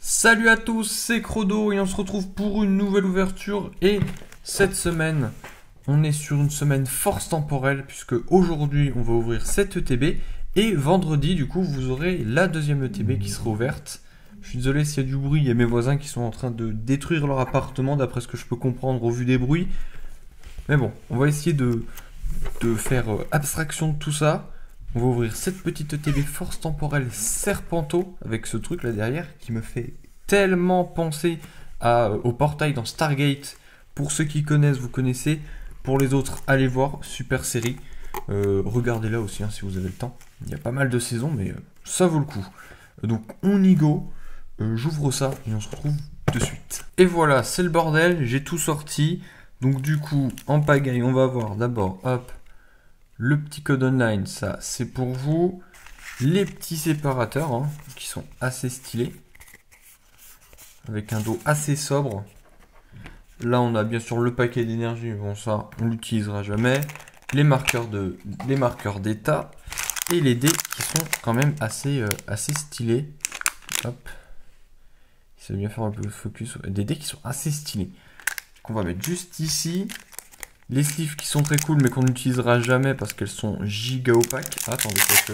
Salut à tous, c'est Crodo et on se retrouve pour une nouvelle ouverture. Et cette semaine, on est sur une semaine force temporelle puisque aujourd'hui on va ouvrir cette ETB et vendredi du coup vous aurez la deuxième ETB qui sera ouverte. Je suis désolé s'il y a du bruit, il y a mes voisins qui sont en train de détruire leur appartement d'après ce que je peux comprendre au vu des bruits. Mais bon, on va essayer de faire abstraction de tout ça. On va ouvrir cette petite ETB force temporelle Serpento avec ce truc là derrière qui me fait tellement penser au portail dans Stargate. Pour ceux qui connaissent, vous connaissez. Pour les autres, allez voir, super série. Regardez-la aussi hein, si vous avez le temps. Il y a pas mal de saisons, mais ça vaut le coup. Donc on y go. J'ouvre ça et on se retrouve de suite. Et voilà, c'est le bordel, j'ai tout sorti. Donc du coup, en pagaille, on va voir d'abord, hop, le petit code online, ça c'est pour vous. Les petits séparateurs, hein, qui sont assez stylés. Avec un dos assez sobre. Là, on a bien sûr le paquet d'énergie. Bon, ça, on l'utilisera jamais. Les marqueurs d'état. Et les dés qui sont quand même assez stylés. Hop. Ça va bien faire un peu de focus. Des dés qui sont assez stylés. Qu'on va mettre juste ici. Les sleeves qui sont très cool, mais qu'on n'utilisera jamais parce qu'elles sont giga opaques. Ah, attendez, que.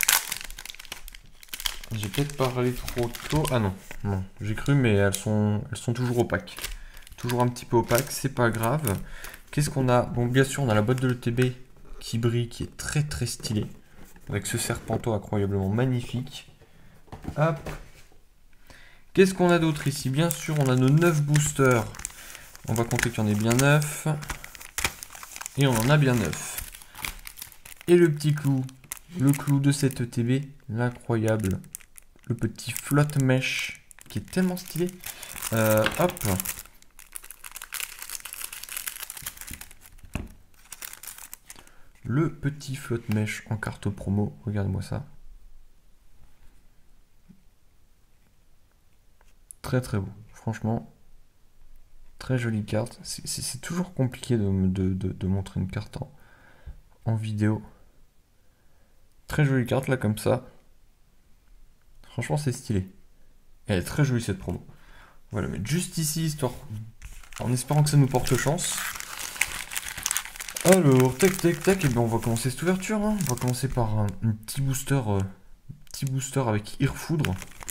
J'ai peut-être parlé trop tôt. Ah non, non, j'ai cru, mais elles sont toujours opaques. Toujours un petit peu opaques, c'est pas grave. Qu'est-ce qu'on a? Bon, bien sûr, on a la boîte de l'ETB qui brille, qui est très très stylée. Avec ce serpento incroyablement magnifique. Hop. Qu'est-ce qu'on a d'autre ici? Bien sûr, on a nos 9 boosters. On va compter qu'il y en ait bien 9. Et on en a bien 9. Et le petit clou. Le clou de cette ETB, l'incroyable. Le petit flotte mèche qui est tellement stylé. Hop. Le petit flotte mèche en carte promo. Regarde-moi ça. Très très beau. Franchement, très jolie carte. C'est toujours compliqué de montrer une carte en vidéo. Très jolie carte là comme ça. Franchement, c'est stylé. Elle est très jolie cette promo. On va la mettre juste ici, histoire, en espérant que ça nous porte chance. Alors, tac, tac, tac. Et bien, on va commencer cette ouverture. Hein. On va commencer par un petit booster avec Irfoudre.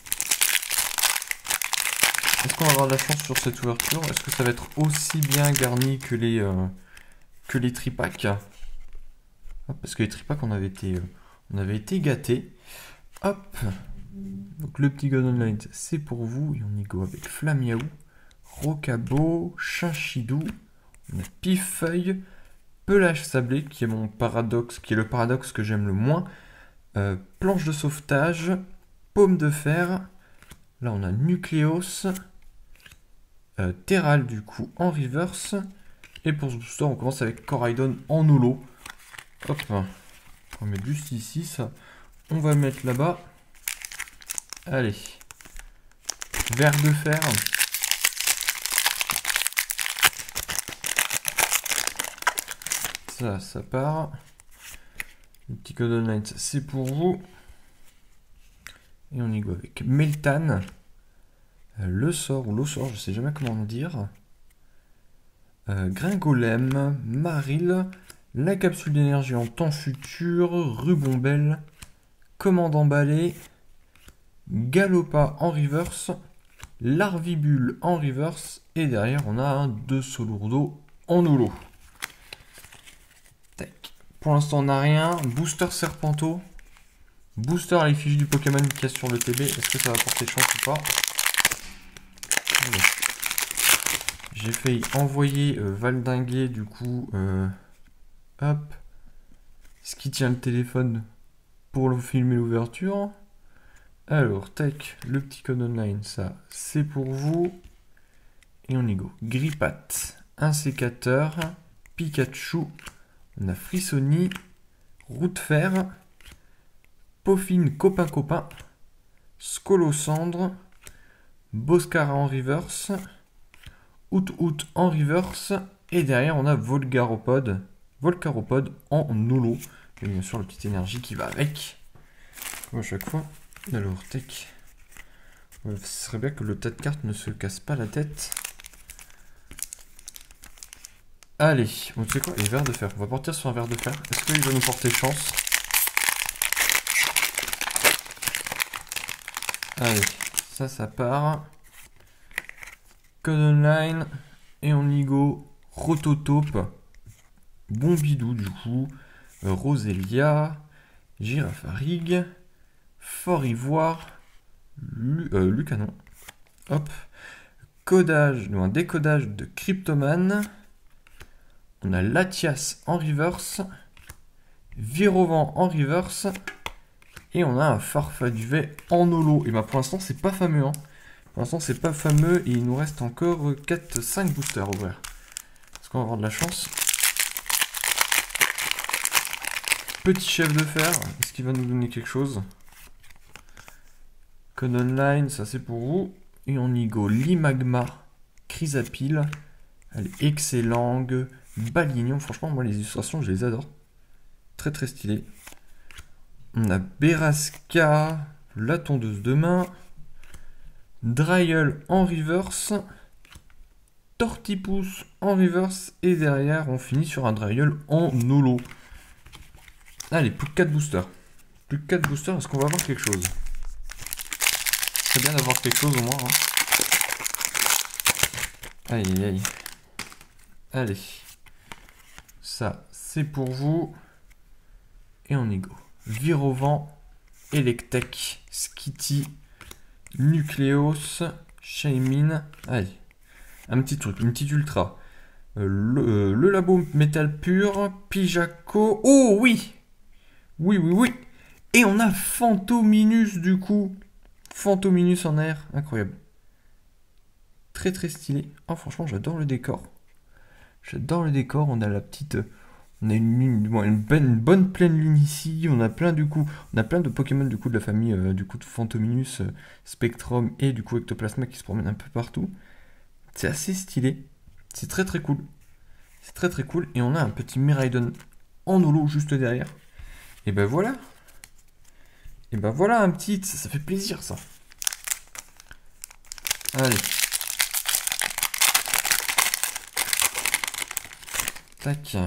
Est-ce qu'on va avoir de la chance sur cette ouverture? Est-ce que ça va être aussi bien garni que les tripacks? Parce que les tripacks, on avait été gâtés. Hop. Donc le petit God Online, c'est pour vous. Et on y go avec Flamiaou, Rocabo, Chinchidou, on a Pifeuille, Pelage Sablé, qui est mon paradoxe, qui est le paradoxe que j'aime le moins. Planche de sauvetage, Paume de fer. Là on a Nucléos, Terral du coup en reverse. Et pour ce booster, on commence avec Coraidon en holo. Hop, on va mettre juste ici, ça. On va le mettre là-bas. Allez. Verre de fer. Ça part. Le petit code online, c'est pour vous. Et on y go avec Meltan. Le sort ou l'eau-sort, je sais jamais comment le dire. Gringolem, Maril, la capsule d'énergie en temps futur, Rubombelle, commandant balai, Galopa en reverse, Larvibule en reverse, et derrière on a un 2 Solourdo en holo. Tac. Pour l'instant on n'a rien. Booster Serpento. Booster à l'effigie du Pokémon qui est sur le TB. Est-ce que ça va porter chance ou pas? J'ai failli envoyer valdinguer du coup. Hop. Ce qui tient le téléphone pour filmer l'ouverture. Alors, tac, le petit code online, ça, c'est pour vous. Et on y go. Grippat, un sécateur, Pikachu, on a Frissoni, Roue de fer, Pauphine copain, Scolocendre, Boscara en reverse, Out en reverse, et derrière on a Volcaropod en holo. Et bien sûr la petite énergie qui va avec, comme à chaque fois. Alors, tac. Ce serait bien que le tas de cartes ne se casse pas la tête. Allez, bon, tu sais quoi, les vers de fer. On va partir sur un ver de fer. Est-ce qu'il va nous porter chance? Allez, ça part. Code Online. Et on y go. Rototope. Bombidou, du coup. Roselia. Girafarig. Fort Ivoire. Lucanon. Hop. Codage, un décodage de Cryptoman. On a Latias en reverse. Virovan en reverse. Et on a un Farfaduvet en holo. Et bah pour l'instant, c'est pas fameux. Hein. Pour l'instant, c'est pas fameux. Et il nous reste encore 4-5 boosters à ouvrir. Est-ce qu'on va avoir de la chance? Petit chef de fer. Est-ce qu'il va nous donner quelque chose? Code Online, ça c'est pour vous. Et on y go. Limagma, Chrysapile. Elle est excellente. Balignon. Franchement, moi, les illustrations, je les adore. Très, très stylé. On a Beraska, la tondeuse de main. Dryel en reverse. Tortipousse en reverse. Et derrière, on finit sur un Dryel en holo. Allez, plus que 4 boosters. Plus que 4 boosters, est-ce qu'on va avoir quelque chose? C'est bien d'avoir quelque chose au moins. Hein. Aïe, aïe, aïe. Allez. Ça, c'est pour vous. Et on y go. Virovan, Electek, Skitty, Nucleos, Shaymin. Allez. Un petit truc, une petite ultra. Le labo métal pur, Pijaco. Oh oui! Oui, oui, oui. Et on a Phantominus du coup. Phantominus en air. Incroyable. Très très stylé. Oh franchement j'adore le décor. J'adore le décor. On a la petite... On a une bonne pleine lune ici. On a plein du coup... On a plein de Pokémon du coup de la famille du coup de Phantominus, Spectrum et du coup Ectoplasma qui se promènent un peu partout. C'est assez stylé. C'est très très cool. C'est très très cool. Et on a un petit Miraidon en holo juste derrière. Et ben voilà. Et ben voilà un petit, ça fait plaisir ça. Allez. Tac.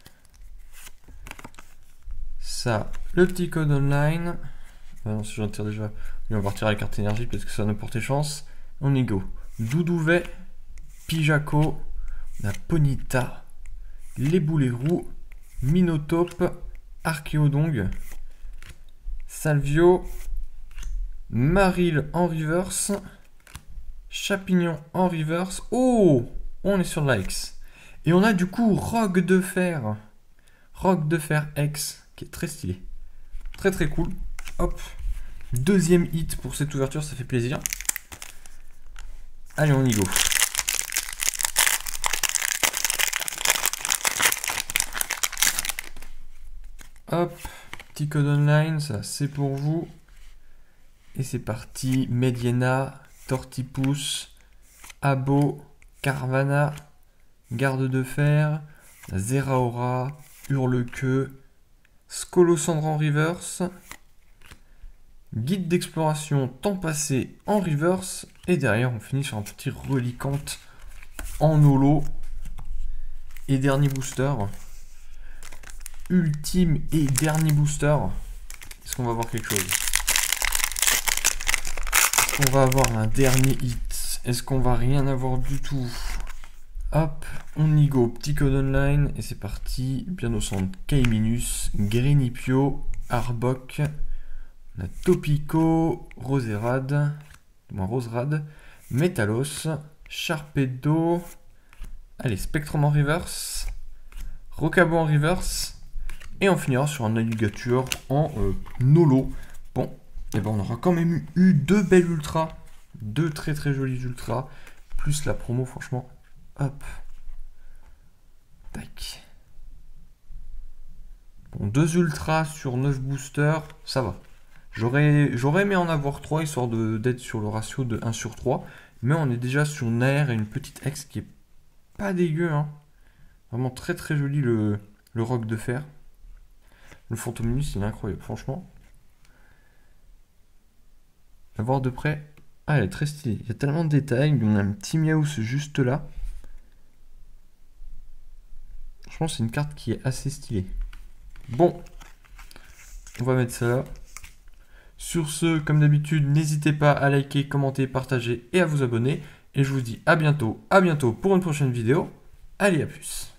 Ça, le petit code online. Ah non, si j'en tire déjà, on va partir à la carte énergie parce que ça va nous porter chance. On y go. Doudouvet, Pijaco, la Ponita, les boulets roux, Minotape, Archéodong, Salvio, Maril en reverse, Chapignon en reverse. Oh, on est sur la X. Et on a du coup Rogue de Fer. Rogue de Fer X, qui est très stylé. Très très cool. Hop. Deuxième hit pour cette ouverture, ça fait plaisir. Allez, on y go. Hop. Petit code online, ça c'est pour vous. Et c'est parti. Mediena, Tortipousse, Abo, Carvana, Garde de Fer, Zeraora, Hurle-Queue, Scolosandre en reverse, Guide d'exploration temps passé en reverse, et derrière on finit sur un petit Reliquante en holo. Et dernier booster. Ultime et dernier booster. Est-ce qu'on va avoir quelque chose? Est-ce qu'on va avoir un dernier hit? Est-ce qu'on va rien avoir du tout? Hop, on y go. Petit code online et c'est parti. Bien au centre, Kaiminus, Grenipio, Arbok, on a Topico, Roserad, Roserad, Metalos, Sharpedo. Allez, Spectrum en reverse, Rocabo en reverse. Et on finira sur un alligator en holo. Bon, et ben on aura quand même eu deux belles ultras. Deux très très jolies ultras. Plus la promo, franchement. Hop. Tac. Bon, 2 ultras sur 9 boosters, ça va. J'aurais aimé en avoir 3 histoire d'être sur le ratio de 1 sur 3. Mais on est déjà sur une AR et une petite X qui est pas dégueu. Hein. Vraiment très très joli le roc de fer. Le Phantominus, il est incroyable, franchement. À voir de près, Ah, elle est très stylée. Il y a tellement de détails. On a un petit Miaous juste là. Je pense que c'est une carte qui est assez stylée. Bon, on va mettre ça là. Sur ce, comme d'habitude, n'hésitez pas à liker, commenter, partager et à vous abonner. Et je vous dis à bientôt pour une prochaine vidéo. Allez, à plus.